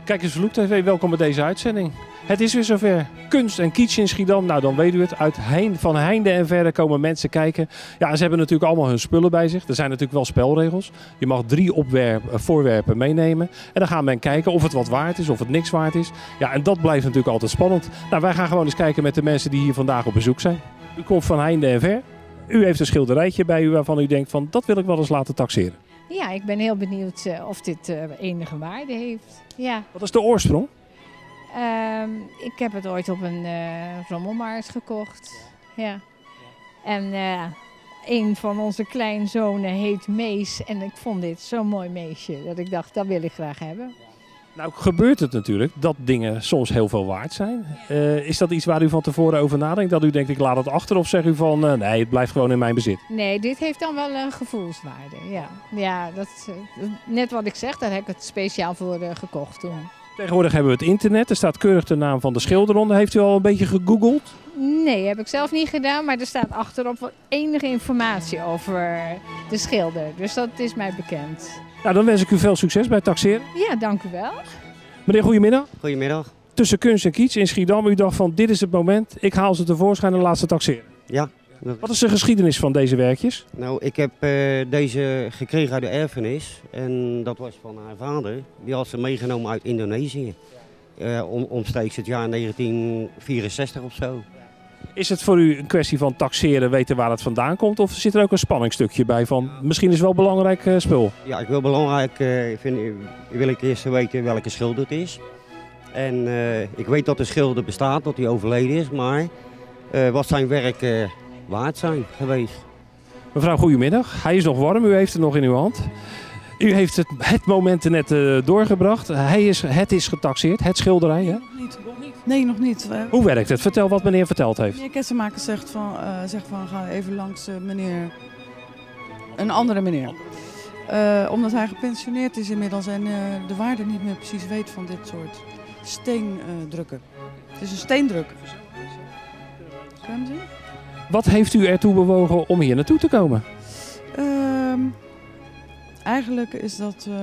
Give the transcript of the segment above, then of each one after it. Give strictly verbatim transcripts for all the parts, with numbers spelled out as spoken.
Kijk eens Vloek T V, welkom bij deze uitzending. Het is weer zover. Kunst en kitsch in Schiedam. Nou, dan weet u het. Uit hein, van heinde en verre komen mensen kijken. Ja, en ze hebben natuurlijk allemaal hun spullen bij zich. Er zijn natuurlijk wel spelregels. Je mag drie opwerp, voorwerpen meenemen. En dan gaat men kijken of het wat waard is, of het niks waard is. Ja, en dat blijft natuurlijk altijd spannend. Nou, wij gaan gewoon eens kijken met de mensen die hier vandaag op bezoek zijn. U komt van heinde en ver. U heeft een schilderijtje bij u waarvan u denkt van, dat wil ik wel eens laten taxeren. Ja, ik ben heel benieuwd uh, of dit uh, enige waarde heeft. Ja. Wat is de oorsprong? Um, ik heb het ooit op een uh, rommelmarkt gekocht. Ja. En uh, een van onze kleinzonen heet Mees. En ik vond dit zo'n mooi meisje dat ik dacht, dat wil ik graag hebben. Nou gebeurt het natuurlijk dat dingen soms heel veel waard zijn. Uh, is dat iets waar u van tevoren over nadenkt? Dat u denkt, ik laat het achter, of zegt u van, uh, nee, het blijft gewoon in mijn bezit? Nee, dit heeft dan wel een gevoelswaarde. Ja, ja dat, uh, net wat ik zeg, daar heb ik het speciaal voor uh, gekocht toen. Tegenwoordig hebben we het internet. Er staat keurig de naam van de schilder onder. Heeft u al een beetje gegoogeld? Nee, heb ik zelf niet gedaan. Maar er staat achterop wel enige informatie over de schilder. Dus dat is mij bekend. Nou, dan wens ik u veel succes bij het taxeren. Ja, dank u wel. Meneer, goedemiddag. Goedemiddag. Tussen kunst en kitsch in Schiedam. U dacht van, dit is het moment. Ik haal ze tevoorschijn en laat ze taxeren. Ja. Wat is de geschiedenis van deze werkjes? Nou, ik heb uh, deze gekregen uit de erfenis. En dat was van haar vader. Die had ze meegenomen uit Indonesië. Uh, om, omstreeks het jaar negentien vierenzestig of zo. Is het voor u een kwestie van taxeren, weten waar het vandaan komt? Of zit er ook een spanningstukje bij van, misschien is het wel belangrijk uh, spul? Ja, ik wil belangrijk, uh, vind, wil ik eerst weten welke schilder het is. En uh, ik weet dat de schilder bestaat, dat hij overleden is. Maar uh, wat zijn werk uh, waard zijn geweest. Mevrouw, goedemiddag. Hij is nog warm, u heeft het nog in uw hand. U heeft het, het moment er net uh, doorgebracht. Hij is, het is getaxeerd, het schilderij, hè? Nog niet. Nee, nog niet. Uh, Hoe werkt het? Vertel wat meneer verteld heeft. Meneer Kessenmaker zegt van, uh, zegt van ga even langs uh, meneer, een andere meneer. Uh, omdat hij gepensioneerd is inmiddels en uh, de waarde niet meer precies weet van dit soort steendrukken. Uh, het is een steendruk. Kan je hem zien? Wat heeft u ertoe bewogen om hier naartoe te komen? Uh, eigenlijk is dat uh,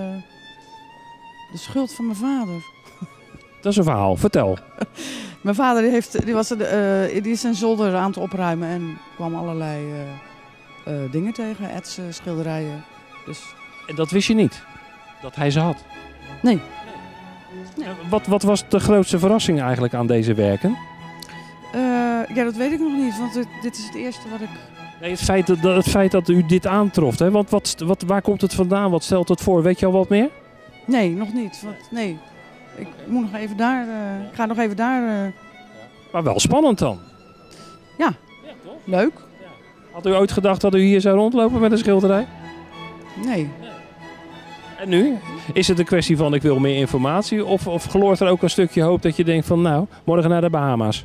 de schuld van mijn vader. Dat is een verhaal, vertel. Mijn vader die heeft, die was, uh, die is zijn zolder aan het opruimen en kwam allerlei uh, uh, dingen tegen, etsen, schilderijen. Dus... En dat wist je niet? Dat hij ze had? Nee. nee. Wat, wat was de grootste verrassing eigenlijk aan deze werken? Uh, ja, dat weet ik nog niet, want dit, dit is het eerste wat ik... Nee, het feit dat, het feit dat u dit aantroft, hè? Want wat, wat, waar komt het vandaan? Wat stelt het voor? Weet je al wat meer? Nee, nog niet. Want, nee. Ik moet nog even daar, uh, ik ga nog even daar... Uh... Maar wel spannend dan. Ja, ja toch? Leuk. Ja. Had u ooit gedacht dat u hier zou rondlopen met een schilderij? Nee. En nu? Is het een kwestie van ik wil meer informatie? Of, of gloort er ook een stukje hoop dat je denkt van nou, morgen naar de Bahama's?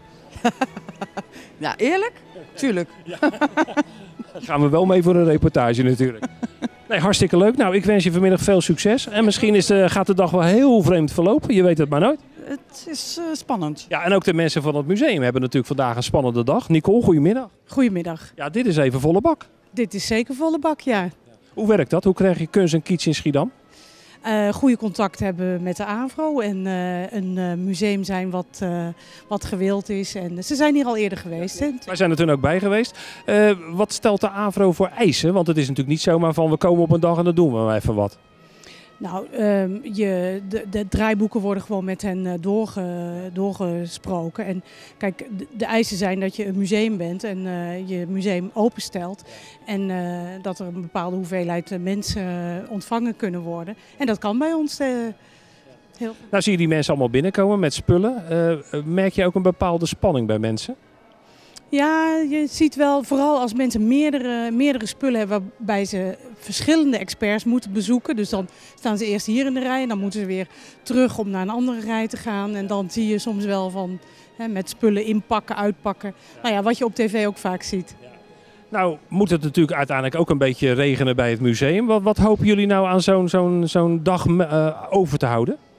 Ja, eerlijk? Tuurlijk. Ja. Daar gaan we wel mee voor een reportage natuurlijk. Nee, hartstikke leuk. Nou, ik wens je vanmiddag veel succes. En misschien is, uh, gaat de dag wel heel vreemd verlopen. Je weet het maar nooit. Het is uh, spannend. Ja, en ook de mensen van het museum hebben natuurlijk vandaag een spannende dag. Nicole, goedemiddag. Goedemiddag. Ja, dit is even volle bak. Dit is zeker volle bak, ja. Hoe werkt dat? Hoe krijg je kunst en kitsch in Schiedam? Uh, goede contact hebben met de AVRO en uh, een uh, museum zijn wat, uh, wat gewild is. En ze zijn hier al eerder geweest. Hè? Wij zijn er toen ook bij geweest. Uh, wat stelt de AVRO voor eisen? Want het is natuurlijk niet zomaar van we komen op een dag en dan doen we maar even wat. Nou, um, je, de, de draaiboeken worden gewoon met hen uh, doorge, doorgesproken. En kijk, de, de eisen zijn dat je een museum bent en uh, je museum openstelt. En uh, dat er een bepaalde hoeveelheid uh, mensen uh, ontvangen kunnen worden. En dat kan bij ons uh, heel goed. Nou zie je die mensen allemaal binnenkomen met spullen. Uh, merk je ook een bepaalde spanning bij mensen? Ja, je ziet wel, vooral als mensen meerdere, meerdere spullen hebben waarbij ze verschillende experts moeten bezoeken. Dus dan staan ze eerst hier in de rij en dan moeten ze weer terug om naar een andere rij te gaan. En dan zie je soms wel van hè, met spullen inpakken, uitpakken. Nou ja, wat je op tv ook vaak ziet. Nou moet het natuurlijk uiteindelijk ook een beetje regenen bij het museum. Wat, wat hopen jullie nou aan zo'n zo'n zo'n dag uh, over te houden?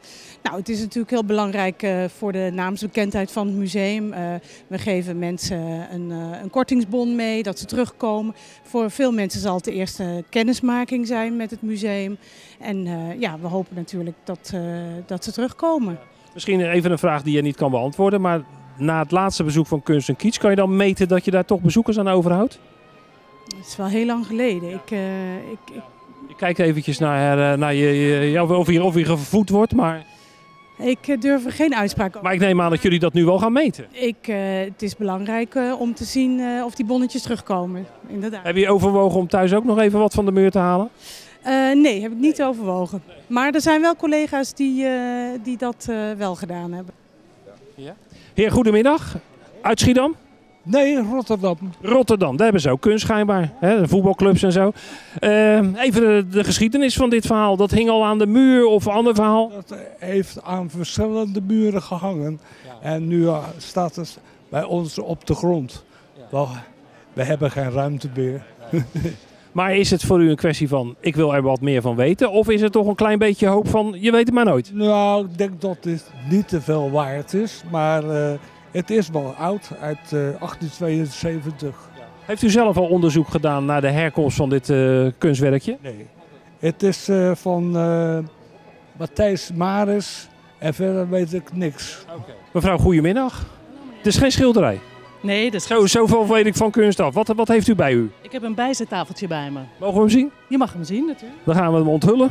Nou, het is natuurlijk heel belangrijk uh, voor de naamsbekendheid van het museum. Uh, we geven mensen een, uh, een kortingsbon mee, dat ze terugkomen. Voor veel mensen zal het de eerste kennismaking zijn met het museum. En uh, ja, we hopen natuurlijk dat, uh, dat ze terugkomen. Misschien even een vraag die je niet kan beantwoorden, maar na het laatste bezoek van Kunst en Kitsch, kan je dan meten dat je daar toch bezoekers aan overhoudt? Het is wel heel lang geleden. Ik, uh, ik, ik... Je kijkt eventjes naar, uh, naar je, je, of, je, of je gevoed wordt, maar... Ik durf er geen uitspraak over. Maar ik neem aan dat jullie dat nu wel gaan meten. Ik, uh, het is belangrijk uh, om te zien uh, of die bonnetjes terugkomen. Inderdaad. Heb je overwogen om thuis ook nog even wat van de muur te halen? Uh, nee, heb ik niet overwogen. Maar er zijn wel collega's die, uh, die dat uh, wel gedaan hebben. Ja. Heer, goedemiddag. Uit Schiedam? Nee, Rotterdam. Rotterdam, daar hebben ze ook kunst schijnbaar. Hè, de voetbalclubs en zo. Uh, even de, de geschiedenis van dit verhaal. Dat hing al aan de muur of een ander verhaal? Dat heeft aan verschillende muren gehangen. Ja. En nu uh, staat het bij ons op de grond. Ja. Wel, we hebben geen ruimte meer. Ja. Maar is het voor u een kwestie van, ik wil er wat meer van weten? Of is het toch een klein beetje hoop van, je weet het maar nooit? Nou, ik denk dat dit niet te veel waard is. Maar uh, het is wel oud, uit uh, achttien tweeënzeventig. Ja. Heeft u zelf al onderzoek gedaan naar de herkomst van dit uh, kunstwerkje? Nee. Het is uh, van uh, Matthijs Maris en verder weet ik niks. Okay. Mevrouw, goedemiddag. Het is geen schilderij. Nee, dat is Zo, zoveel weet ik van kunst af. Wat, wat heeft u bij u? Ik heb een bijzettafeltje bij me. Mogen we hem zien? Je mag hem zien natuurlijk. Dan gaan we hem onthullen.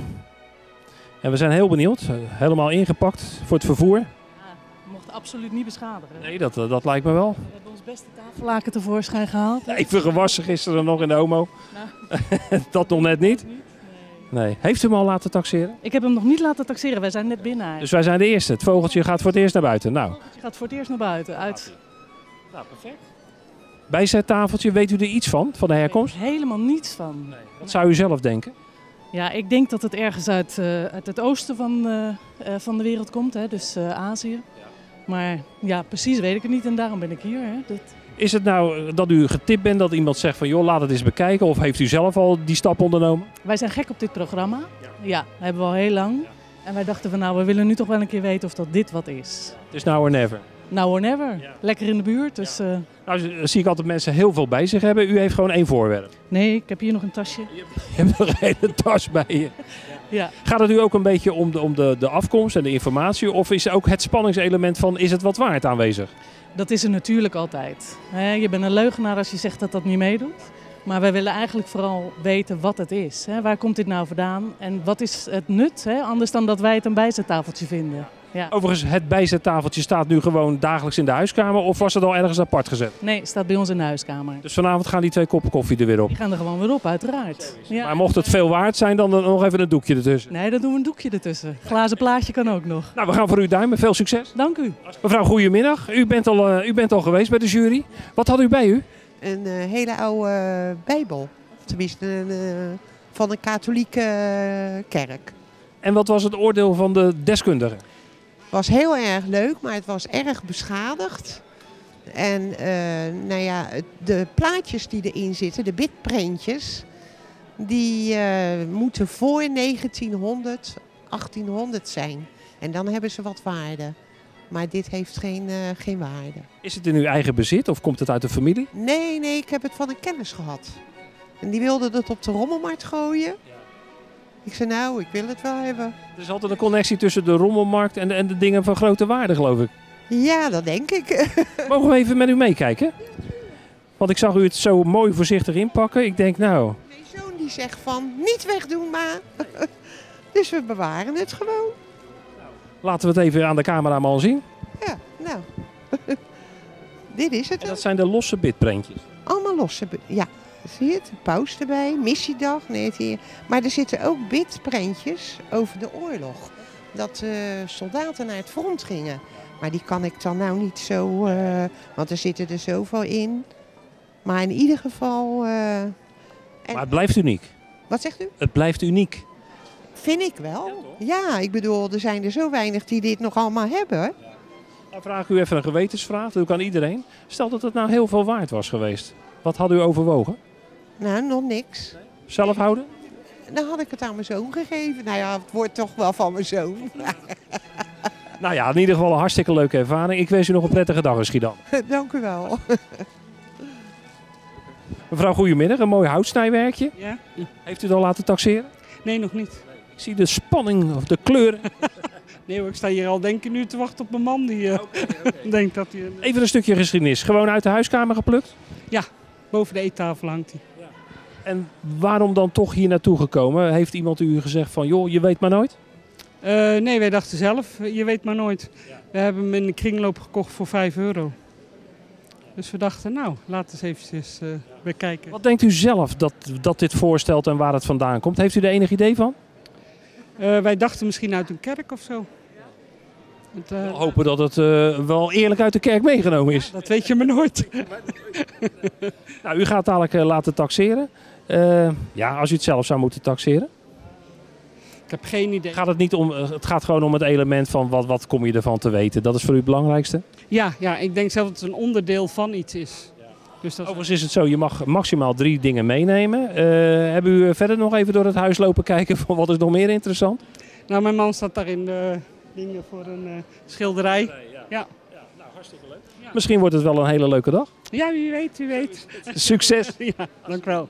En we zijn heel benieuwd. Helemaal ingepakt voor het vervoer. Ja, we mochten absoluut niet beschadigen. Nee, dat, dat lijkt me wel. We hebben ons beste tafellaken tevoorschijn gehaald. Even gewassen gisteren nog in de Homo. Nou. Dat nog net niet? Nee. nee. Heeft u hem al laten taxeren? Ik heb hem nog niet laten taxeren. Wij zijn net binnen. Dus wij zijn de eerste. Het vogeltje gaat voor het eerst naar buiten. Nou. Het vogeltje gaat voor het eerst naar buiten. Uit... Nou, perfect. Bijzettafeltje, weet u er iets van, van de herkomst? Nee, helemaal niets van. Nee. Wat zou u zelf denken? Ja, ik denk dat het ergens uit, uh, uit het oosten van, uh, uh, van de wereld komt, hè, dus uh, Azië. Ja. Maar ja, precies weet ik het niet en daarom ben ik hier. Hè. Dat... Is het nou dat u getipt bent dat iemand zegt van joh, laat het eens bekijken? Of heeft u zelf al die stap ondernomen? Wij zijn gek op dit programma. Ja, ja dat hebben we al heel lang. Ja. En wij dachten van nou, we willen nu toch wel een keer weten of dat dit wat is. Het is now or never. Now or never. Ja. Lekker in de buurt. Dus, ja. uh... Nou zie ik altijd mensen heel veel bij zich hebben. U heeft gewoon één voorwerp. Nee, ik heb hier nog een tasje. Je hebt nog een hele tas bij je. Ja. Gaat het u ook een beetje om, de, om de, de afkomst en de informatie? Of is ook het spanningselement van is het wat waard aanwezig? Dat is er natuurlijk altijd. Je bent een leugenaar als je zegt dat dat niet meedoet. Maar wij willen eigenlijk vooral weten wat het is. Waar komt dit nou vandaan? En wat is het nut? Anders dan dat wij het een bijzettafeltje vinden. Ja. Overigens, het bijzettafeltje staat nu gewoon dagelijks in de huiskamer of was het al ergens apart gezet? Nee, het staat bij ons in de huiskamer. Dus vanavond gaan die twee koppen koffie er weer op? Die gaan er gewoon weer op, uiteraard. Ja. Maar mocht het veel waard zijn, dan nog even een doekje ertussen? Nee, dan doen we een doekje ertussen. Glazen plaatje kan ook nog. Nou, we gaan voor u duimen. Veel succes. Dank u. Mevrouw, goedemiddag. U bent al, uh, u bent al geweest bij de jury. Wat had u bij u? Een uh, hele oude uh, Bijbel. Tenminste, een, uh, van een katholieke uh, kerk. En wat was het oordeel van de deskundigen? Het was heel erg leuk, maar het was erg beschadigd. En uh, nou ja, de plaatjes die erin zitten, de bitprintjes, die uh, moeten voor negentienhonderd, achttienhonderd zijn. En dan hebben ze wat waarde. Maar dit heeft geen, uh, geen waarde. Is het in uw eigen bezit of komt het uit de familie? Nee, nee, ik heb het van een kennis gehad. En die wilde het op de rommelmarkt gooien. Ik zei nou, ik wil het wel hebben. Er is altijd een connectie tussen de rommelmarkt en de, en de dingen van grote waarde, geloof ik. Ja, dat denk ik. Mogen we even met u meekijken? Want ik zag u het zo mooi voorzichtig inpakken. Ik denk nou... Mijn zoon die zegt van, niet wegdoen maar. Dus we bewaren het gewoon. Laten we het even aan de cameraman zien. Ja, nou. Dit is het. En dat zijn de losse bitprintjes. Allemaal losse, ja. Zie je het? De paus erbij, missiedag. Nee, hier. Maar er zitten ook bitprintjes over de oorlog. Dat uh, soldaten naar het front gingen. Maar die kan ik dan nou niet zo... Uh, want er zitten er zoveel in. Maar in ieder geval... Uh, en... Maar het blijft uniek. Wat zegt u? Het blijft uniek. Vind ik wel. Ja, ja, ik bedoel, er zijn er zo weinig die dit nog allemaal hebben. Ja. Dan vraag ik u even een gewetensvraag. Dat doe ik aan iedereen. Stel dat het nou heel veel waard was geweest. Wat had u overwogen? Nou, nog niks. Nee. Zelf houden? Dan had ik het aan mijn zoon gegeven. Nou ja, het wordt toch wel van mijn zoon. Nou ja, in ieder geval een hartstikke leuke ervaring. Ik wens u nog een prettige dag in Schiedam. Dank u wel. Mevrouw, goedemiddag. Een mooi houtsnijwerkje. Ja? Heeft u het al laten taxeren? Nee, nog niet. Ik zie de spanning of de kleuren. Nee hoor, ik sta hier al denk ik nu te wachten op mijn man die uh, okay, okay. denkt dat hij... Een... Even een stukje geschiedenis. Gewoon uit de huiskamer geplukt? Ja, boven de eettafel hangt hij. Ja. En waarom dan toch hier naartoe gekomen? Heeft iemand u gezegd van, joh, je weet maar nooit? Uh, nee, wij dachten zelf, je weet maar nooit. Ja. We hebben hem in de kringloop gekocht voor vijf euro. Dus we dachten, nou, laten we eens eventjes uh, bekijken. Wat denkt u zelf dat, dat dit voorstelt en waar het vandaan komt? Heeft u er enig idee van? Uh, wij dachten misschien uit een kerk of zo. Het, uh, we hopen dat het uh, wel eerlijk uit de kerk meegenomen is. Ja, dat weet je maar nooit. Nou, u gaat dadelijk uh, laten taxeren. Uh, ja, als u het zelf zou moeten taxeren? Ik heb geen idee. Gaat het, niet om, het gaat gewoon om het element van wat, wat kom je ervan te weten. Dat is voor u het belangrijkste? Ja, ja, ik denk zelf dat het een onderdeel van iets is. Dus dat... Overigens is het zo, je mag maximaal drie dingen meenemen. Uh, hebben u verder nog even door het huis lopen kijken van wat is nog meer interessant? Nou, mijn man staat daar in de dingen voor een uh, schilderij. Ja. Ja. Ja, nou, hartstikke leuk. Ja. Misschien wordt het wel een hele leuke dag. Ja, wie weet, wie weet. Succes. Ja, dank wel.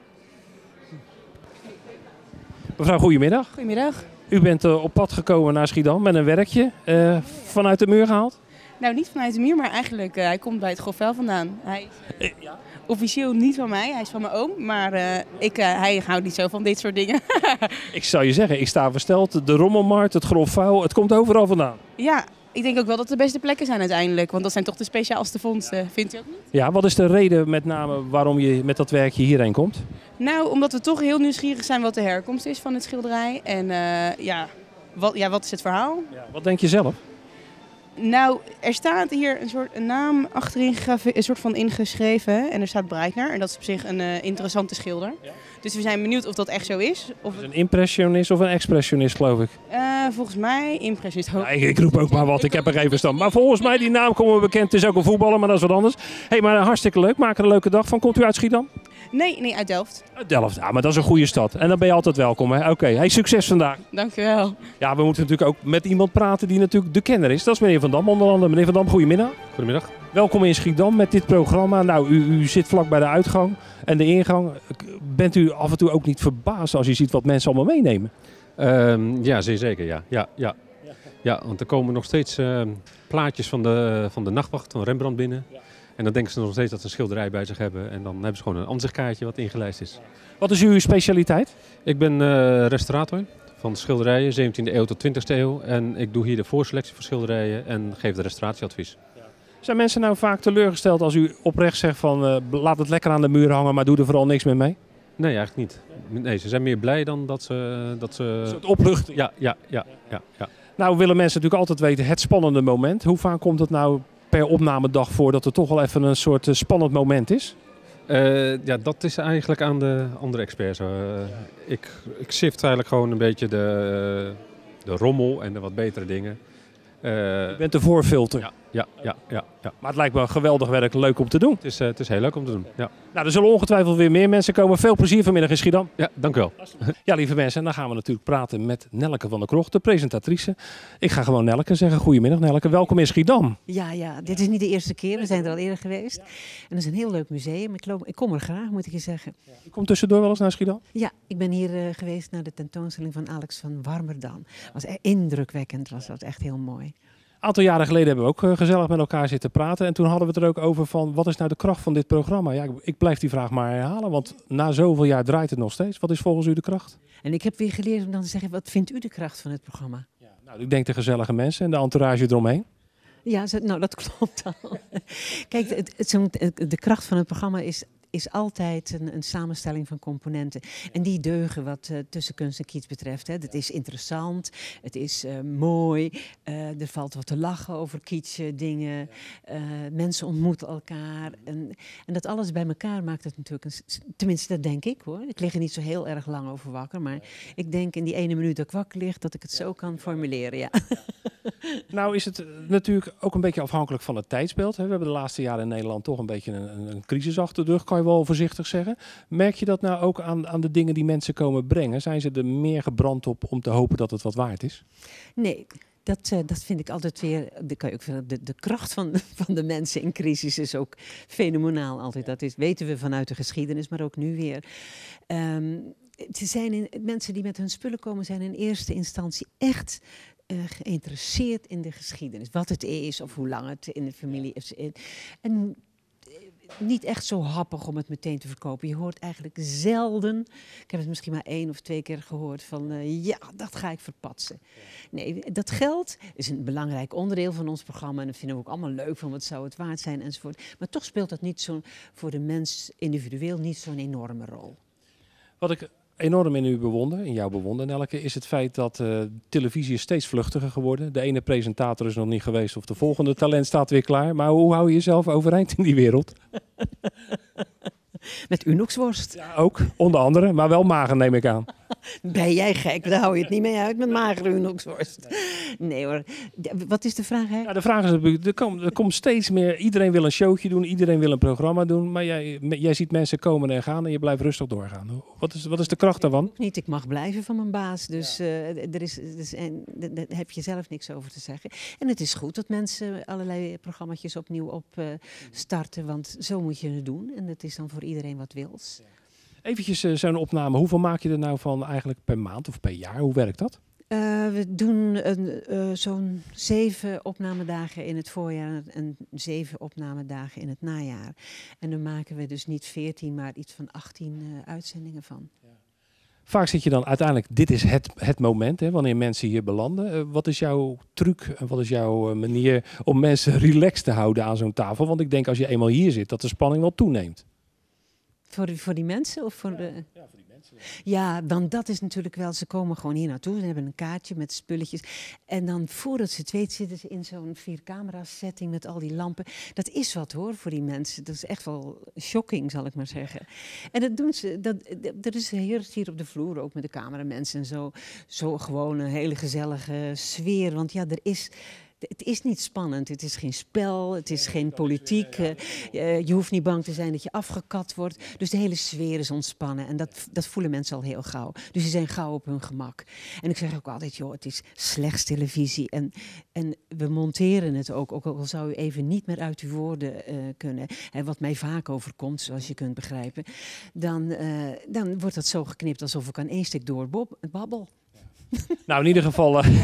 Mevrouw, goedemiddag. Goedemiddag. U bent uh, op pad gekomen naar Schiedam met een werkje. Uh, vanuit de muur gehaald? Nou, niet vanuit de muur, maar eigenlijk uh, hij komt bij het Grofvel vandaan. Hij is uh, ja. officieel niet van mij, hij is van mijn oom. Maar uh, ik, uh, hij houdt niet zo van dit soort dingen. Ik zou je zeggen, ik sta versteld. De rommelmarkt, het Grofvuil, het komt overal vandaan. Ja, ik denk ook wel dat het de beste plekken zijn uiteindelijk. Want dat zijn toch de speciaalste vondsten, vindt u ook niet? Ja, wat is de reden met name waarom je met dat werkje hierheen komt? Nou, omdat we toch heel nieuwsgierig zijn wat de herkomst is van het schilderij. En uh, ja, wat, ja, wat is het verhaal? Ja, wat denk je zelf? Nou, er staat hier een soort een naam achterin een soort van ingeschreven en er staat Breitner en dat is op zich een uh, interessante schilder. Ja. Dus we zijn benieuwd of dat echt zo is. Of het... Een impressionist of een expressionist, geloof ik? Uh, volgens mij impressionist. Ja, ik, ik roep ook maar wat, ik heb er geen verstand. Maar volgens mij, die naam komen we bekend. Het is ook een voetballer, maar dat is wat anders. Hé, hey, maar hartstikke leuk. Maak er een leuke dag van. Komt u uit Schiedam? Nee, nee, uit Delft. Uit Delft, ja, maar dat is een goede stad. En dan ben je altijd welkom. Oké, okay. Hey, succes vandaag. Dank u wel. Ja, we moeten natuurlijk ook met iemand praten die natuurlijk de kenner is. Dat is meneer Van Dam onder andere. Meneer Van Dam, goedemiddag. Goedemiddag. Welkom in Schiedam met dit programma. Nou, u, u zit vlak bij de uitgang en de ingang. Bent u af en toe ook niet verbaasd als je ziet wat mensen allemaal meenemen? Um, ja, zeer zeker. Ja. Ja, ja. Ja, want er komen nog steeds uh, plaatjes van de, van de nachtwacht van Rembrandt binnen. Ja. En dan denken ze nog steeds dat ze een schilderij bij zich hebben. En dan hebben ze gewoon een ansichtkaartje wat ingelijst is. Wat is uw specialiteit? Ik ben uh, restaurator van schilderijen, zeventiende eeuw tot twintigste eeuw. En ik doe hier de voorselectie van schilderijen en geef de restauratieadvies. Zijn mensen nou vaak teleurgesteld als u oprecht zegt van uh, laat het lekker aan de muur hangen, maar doe er vooral niks meer mee? Nee, eigenlijk niet. Nee, ze zijn meer blij dan dat ze... Dat ze... Een soort opluchting. Ja, ja, ja, ja, ja. Nou willen mensen natuurlijk altijd weten het spannende moment. Hoe vaak komt het nou per opnamedag voor dat er toch wel even een soort uh, spannend moment is? Uh, ja, dat is eigenlijk aan de andere experts. Uh, ik, ik sift eigenlijk gewoon een beetje de, de rommel en de wat betere dingen. Uh, je bent de voorfilter. Ja, ja, ja, ja, ja. Maar het lijkt me geweldig werk, leuk om te doen. Het is, uh, het is heel leuk om te doen, ja. Nou, er zullen ongetwijfeld weer meer mensen komen. Veel plezier vanmiddag in Schiedam. Ja, dank u wel. Ja, lieve mensen, dan gaan we natuurlijk praten met Nelleke van der Krocht, de presentatrice. Ik ga gewoon Nelleke zeggen. Goedemiddag Nelleke, welkom in Schiedam. Ja, ja, dit is niet de eerste keer. We zijn er al eerder geweest. En het is een heel leuk museum. Ik, loop, ik kom er graag, moet ik je zeggen. Je komt tussendoor wel eens naar Schiedam? Ja, ik ben hier uh, geweest naar de tentoonstelling van Alex van Warmerdam. Het was echt indrukwekkend, was dat echt heel mooi. Een aantal jaren geleden hebben we ook uh, gezellig met elkaar zitten praten. En toen hadden we het er ook over van, wat is nou de kracht van dit programma? Ja, ik, ik blijf die vraag maar herhalen, want na zoveel jaar draait het nog steeds. Wat is volgens u de kracht? En ik heb weer geleerd om dan te zeggen, wat vindt u de kracht van het programma? Ja, nou, ik denk de gezellige mensen en de entourage eromheen. Ja, nou dat klopt al. Kijk, het, het, de kracht van het programma is... is altijd een, een samenstelling van componenten. En die deugen wat uh, tussenkunst en kitsch betreft. Hè. Het is interessant, het is uh, mooi, uh, er valt wat te lachen over kitsch dingen. Uh, mensen ontmoeten elkaar. En, en dat alles bij elkaar maakt het natuurlijk, een, tenminste dat denk ik hoor. Ik lig er niet zo heel erg lang over wakker, maar ik denk in die ene minuut dat ik wakker lig, dat ik het zo kan formuleren, ja. Nou is het natuurlijk ook een beetje afhankelijk van het tijdsbeeld. We hebben de laatste jaren in Nederland toch een beetje een, een crisis achter de rug, kan je wel voorzichtig zeggen. Merk je dat nou ook aan, aan de dingen die mensen komen brengen? Zijn ze er meer gebrand op om te hopen dat het wat waard is? Nee, dat, uh, dat vind ik altijd weer, de, kan je ook, de, de kracht van, van de mensen in crisis is ook fenomenaal altijd. Dat is, weten we vanuit de geschiedenis, maar ook nu weer. Um, ze zijn in, mensen die met hun spullen komen zijn in eerste instantie echt uh, geïnteresseerd in de geschiedenis. Wat het is of hoe lang het in de familie is. En niet echt zo happig om het meteen te verkopen. Je hoort eigenlijk zelden, ik heb het misschien maar één of twee keer gehoord, van uh, ja, dat ga ik verpatsen. Nee, dat geld is een belangrijk onderdeel van ons programma en dat vinden we ook allemaal leuk, van wat zou het waard zijn enzovoort. Maar toch speelt dat niet zo voor de mens individueel niet zo'n enorme rol. Wat ik enorm in u bewonder, in jou bewonder Nelleke, is het feit dat uh, televisie is steeds vluchtiger geworden. De ene presentator is nog niet geweest of de volgende talent staat weer klaar. Maar hoe hou je jezelf overeind in die wereld? Met Unoxworst. Ja, ook, onder andere, maar wel mager neem ik aan. Ben jij gek? Daar hou je het niet mee uit met magere Unoxworst. Nee hoor. Wat is de vraag? Hè? Ja, de vraag is natuurlijk, er komt, er komt steeds meer, iedereen wil een showtje doen, iedereen wil een programma doen. Maar jij, jij ziet mensen komen en gaan en je blijft rustig doorgaan. Wat is, wat is de kracht daarvan? Niet, ik mag blijven van mijn baas. Dus ja. uh, er is, dus, en, daar heb je zelf niks over te zeggen. En het is goed dat mensen allerlei programma's opnieuw op uh, starten. Want zo moet je het doen. En dat is dan voor iedereen wat wils. Eventjes uh, zo'n opname. Hoeveel maak je er nou van eigenlijk per maand of per jaar? Hoe werkt dat? Uh, we doen uh, zo'n zeven opnamedagen in het voorjaar en zeven opnamedagen in het najaar. En dan maken we dus niet veertien, maar iets van achttien uh, uitzendingen van. Ja. Vaak zit je dan uiteindelijk, dit is het, het moment, hè, wanneer mensen hier belanden. Uh, wat is jouw truc en wat is jouw uh, manier om mensen relaxed te houden aan zo'n tafel? Want ik denk als je eenmaal hier zit, dat de spanning wel toeneemt. Voor, de, voor die mensen? Of voor ja, de... ja, voor die mensen. Ja, dan dat is natuurlijk wel, ze komen gewoon hier naartoe. Ze hebben een kaartje met spulletjes. En dan voordat ze het weet zitten ze in zo'n viercamera setting met al die lampen. Dat is wat hoor, voor die mensen. Dat is echt wel shocking, zal ik maar zeggen. En dat doen ze, dat, dat is heerlijk hier op de vloer, ook met de cameramensen en zo. Zo gewoon een hele gezellige sfeer. Want ja, er is... Het is niet spannend, het is geen spel, het is geen politiek. Uh, je hoeft niet bang te zijn dat je afgekat wordt. Dus de hele sfeer is ontspannen en dat, dat voelen mensen al heel gauw. Dus ze zijn gauw op hun gemak. En ik zeg ook altijd, joh, het is slechts televisie. En, en we monteren het ook, ook al zou u even niet meer uit uw woorden uh, kunnen. En wat mij vaak overkomt, zoals je kunt begrijpen. Dan, uh, dan wordt dat zo geknipt alsof ik aan één stuk doorbabbel. Nou, in ieder geval... Uh,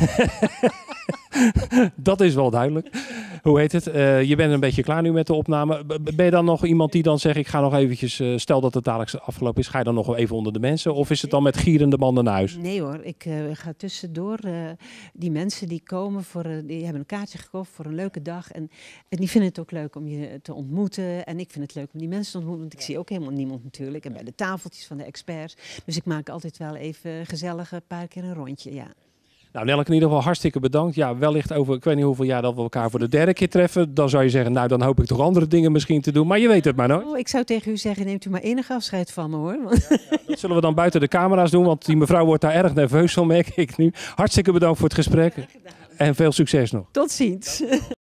dat is wel duidelijk. Hoe heet het? Uh, je bent een beetje klaar nu met de opname. Ben je dan nog iemand die dan zegt, ik ga nog eventjes, uh, stel dat het dadelijk afgelopen is, ga je dan nog even onder de mensen? Of is het dan met gierende banden naar huis? Nee hoor, ik uh, ga tussendoor. Uh, die mensen die komen, voor, uh, die hebben een kaartje gekocht voor een leuke dag. En, en die vinden het ook leuk om je te ontmoeten. En ik vind het leuk om die mensen te ontmoeten, want ik zie ook helemaal niemand natuurlijk. En bij de tafeltjes van de experts. Dus ik maak altijd wel even gezellig een paar keer een rondje, ja. Nou, Nelleke, in ieder geval hartstikke bedankt. Ja, wellicht over, ik weet niet hoeveel jaar dat we elkaar voor de derde keer treffen. Dan zou je zeggen, nou, dan hoop ik toch andere dingen misschien te doen. Maar je weet het maar nooit. Oh, ik zou tegen u zeggen, neemt u maar enig afscheid van me, hoor. Want... Ja, ja, dat zullen we dan buiten de camera's doen, want die mevrouw wordt daar erg nerveus van, merk ik nu. Hartstikke bedankt voor het gesprek. En veel succes nog. Tot ziens.